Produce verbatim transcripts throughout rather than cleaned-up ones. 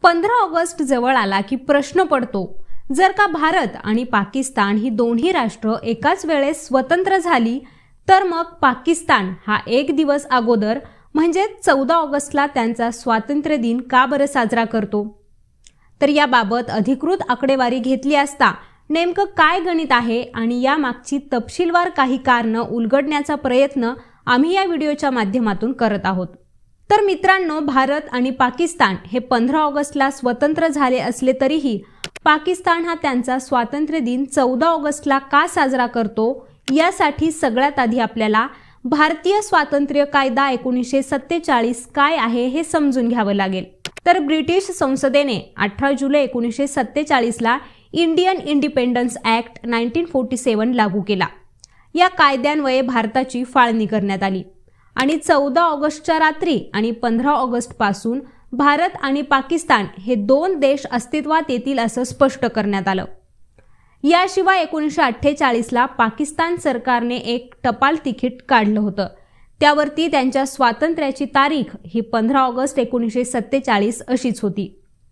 पंधरा ऑगस्ट जवळ आला की प्रश्न पडतो, जर का भारत आणि पाकिस्तान ही दोन्ही राष्ट्र एकाच वेळेस स्वतंत्र झाली तर मग पाकिस्तान हा एक दिवस अगोदर म्हणजे चौदा ऑगस्टला त्यांचा स्वातंत्र्य दिन का बरं साजरा करतो? तर याबाबत अधिकृत आकडेवारी घेतली असता नेमकं काय गणित आहे आणि या मागची तपशीलवार काही कारणं उलगडण्याचा प्रयत्न आम्ही या व्हिडिओच्या माध्यमातून करत आहोत। तर मित्रांनो, भारत आणि पाकिस्तान हे पंधरा ऑगस्टला स्वतंत्र झाले असले तरीही पाकिस्तान हा त्यांचा स्वातंत्र्य दिन चौदा ऑगस्टला का साजरा करतो, यासाठी सगळ्यात आधी आपल्याला भारतीय स्वातंत्र्य कायदा एकोणीसशे सत्तेचाळीस काय आहे हे समजून घ्यावं लागेल। तर ब्रिटिश संसदेने अठरा जुलै एकोणीसशे सत्तेचाळीस ला इंडियन इंडिपेंडन्स ऍक्ट एकोणीसशे सत्तेचाळीस लागू केला। या कायद्यान्वये भारताची फाळणी करण्यात आली आणि चौदा ऑगस्टच्या रात्री आणि पंधरा ऑगस्ट पासून भारत आणि पाकिस्तान हे दोन देश अस्तित्वात येतील असं स्पष्ट करण्यात आलं। याशिवाय एकोणीसशे अठ्ठेचाळीस ला पाकिस्तान सरकारने एक टपाल तिकीट काढलं होतं, त्यावरती त्यांच्या स्वातंत्र्याची तारीख ही पंधरा ऑगस्ट एकोणीसशे सत्तेचाळीस अशीच होती।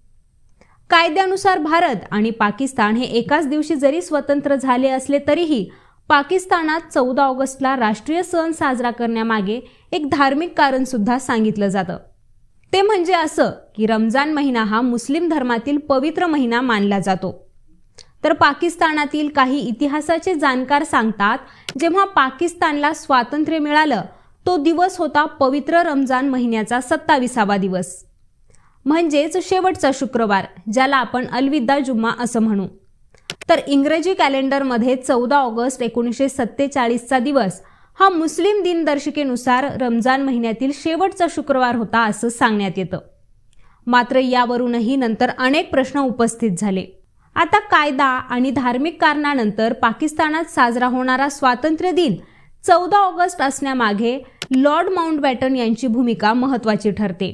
कायद्यानुसार भारत आणि पाकिस्तान हे एकाच दिवशी जरी स्वतंत्र झाले असले तरीही पाकिस्तानात चौदा ऑगस्टला राष्ट्रीय सण साजरा करण्यामागे एक धार्मिक कारण सुद्धा सांगितलं जातं। ते म्हणजे असं की रमजान महिना हा मुस्लिम धर्मातील पवित्र महिना मानला जातो। तर पाकिस्तानातील काही इतिहासाचे जाणकार सांगतात, जेव्हा पाकिस्तानला स्वातंत्र्य मिळालं तो दिवस होता पवित्र रमजान महिन्याचा सत्ताविसावा दिवस, म्हणजेच शेवटचा शुक्रवार, ज्याला आपण अलविदा जुम्मा असं म्हणू। तर इंग्रजी कॅलेंडरमध्ये चौदा ऑगस्ट एकोणीसशे सत्तेचाळीस चा दिवस हा मुस्लिम दिनदर्शिकेनुसार रमजान महिन्यातील शेवटचा शुक्रवार होता असं सांगण्यात येतं। मात्र यावरूनही नंतर अनेक प्रश्न उपस्थित झाले। आता कायदा आणि धार्मिक कारणानंतर पाकिस्तानात साजरा होणारा स्वातंत्र्य दिन चौदा ऑगस्ट असण्यामागे लॉर्ड माउंटबॅटन यांची भूमिका महत्त्वाची ठरते।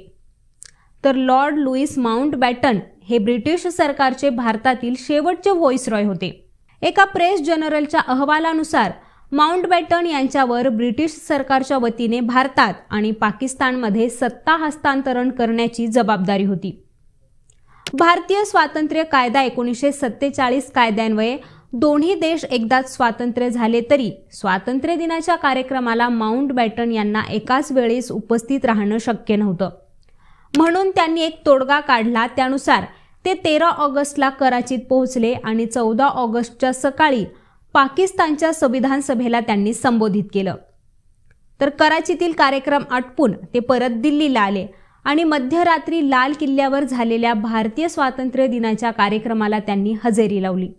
तर लॉर्ड लुईस माउंटबॅटन हे ब्रिटिश सरकारचे भारतातील शेवटचे व्हाईसरॉय होते। एका प्रेस जनरलच्या अहवालानुसार माउंटबॅटन यांच्यावर ब्रिटिश सरकारच्या वतीने भारतात आणि पाकिस्तानमध्ये सत्ता हस्तांतरण करण्याची जबाबदारी होती। भारतीय स्वातंत्र्य कायदा एकोणीसशे सत्तेचाळीस कायद्यान्वये दोन्ही देश एकदाच स्वातंत्र्य झाले तरी स्वातंत्र्य दिनाच्या कार्यक्रमाला माउंटबॅटन यांना एकाच वेळेस उपस्थित राहणं शक्य नव्हतं, म्हणून त्यांनी एक तोडगा काढला। त्यानुसार ते तेरा ऑगस्टला कराचीत पोहोचले आणि चौदा ऑगस्टच्या सकाळी पाकिस्तानच्या संविधान सभेला त्यांनी संबोधित केलं। तर कराचीतील कार्यक्रम आटपून ते परत दिल्लीला आले आणि मध्यरात्री लाल किल्ल्यावर झालेल्या भारतीय स्वातंत्र्य दिनाच्या कार्यक्रमाला त्यांनी हजेरी लावली।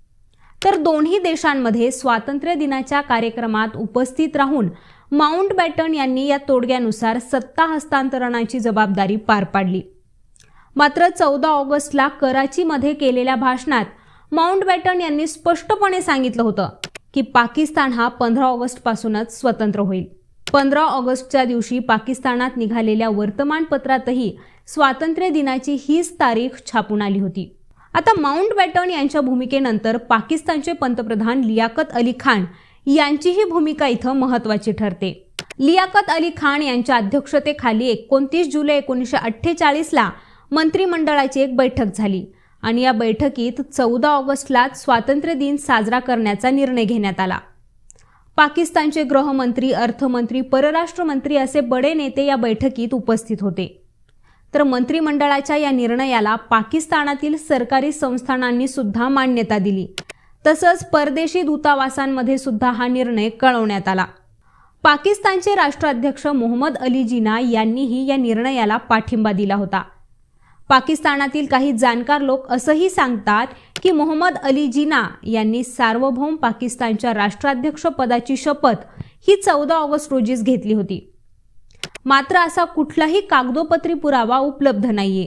तर दोन्ही देशांमध्ये स्वातंत्र्य दिनाच्या कार्यक्रमात उपस्थित राहून माउंटबॅटन यांनी या तोडग्यानुसार सत्ता हस्तांतरणाची जबाबदारी पार पाडली। मात्र चौदा ऑगस्टला कराचीमध्ये केलेल्या भाषणात माउंटबॅटन यांनी स्पष्टपणे सांगितलं होतं की पाकिस्तान हा पंधरा ऑगस्ट पासूनच स्वतंत्र होईल। पंधरा ऑगस्टच्या दिवशी पाकिस्तानात निघालेल्या वर्तमानपत्रातही स्वातंत्र्य दिनाची हीच तारीख छापून आली होती। आता माउंटबॅटन यांच्या भूमिकेनंतर पाकिस्तानचे पंतप्रधान लियाकत अली खान यांचीही भूमिका इथं महत्त्वाची ठरते। लियाकत अली खान यांच्या अध्यक्षतेखाली एकोणतीस जुलै एकोणीसशे अठ्ठेचाळीस ला मंत्रिमंडळाची एक बैठक झाली आणि या बैठकीत चौदा ऑगस्टला स्वातंत्र्य दिन साजरा करण्याचा निर्णय घेण्यात आला। पाकिस्तानचे गृहमंत्री, अर्थमंत्री, परराष्ट्र मंत्री असे बडे नेते या बैठकीत उपस्थित होते। तर मंत्रिमंडळाच्या या निर्णयाला पाकिस्तानातील सरकारी संस्थानांनी सुद्धा मान्यता दिली। तसंच परदेशी दूतावासांमध्ये सुद्धा हा निर्णय कळवण्यात आला। पाकिस्तानचे राष्ट्राध्यक्ष मोहम्मद अली जिना यांनीही या निर्णयाला पाठिंबा दिला होता। पाकिस्तानातील काही जाणकार लोक असंही सांगतात की मोहम्मद अली जिना यांनी सार्वभौम पाकिस्तानच्या राष्ट्राध्यक्ष पदाची शपथ ही चौदा ऑगस्ट रोजीच घेतली होती। मात्र असा कुठलाही कागदोपत्री पुरावा उपलब्ध नाहीये।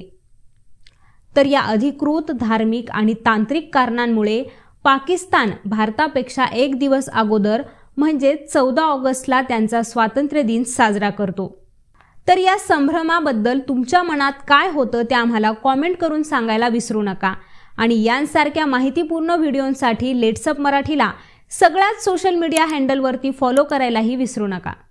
तर या अधिकृत धार्मिक आणि तांत्रिक कारणांमुळे पाकिस्तान भारतापेक्षा एक दिवस अगोदर म्हणजे चौदा ऑगस्टला त्यांचा स्वातंत्र्य दिन साजरा करतो। तर या संभ्रमाबद्दल तुमच्या मनात काय होतं ते आम्हाला कॉमेंट करून सांगायला विसरू नका आणि यांसारख्या माहितीपूर्ण व्हिडिओंसाठी लेट्सअप मराठीला सगळ्याच सोशल मीडिया हँडलवरती फॉलो करायलाही विसरू नका।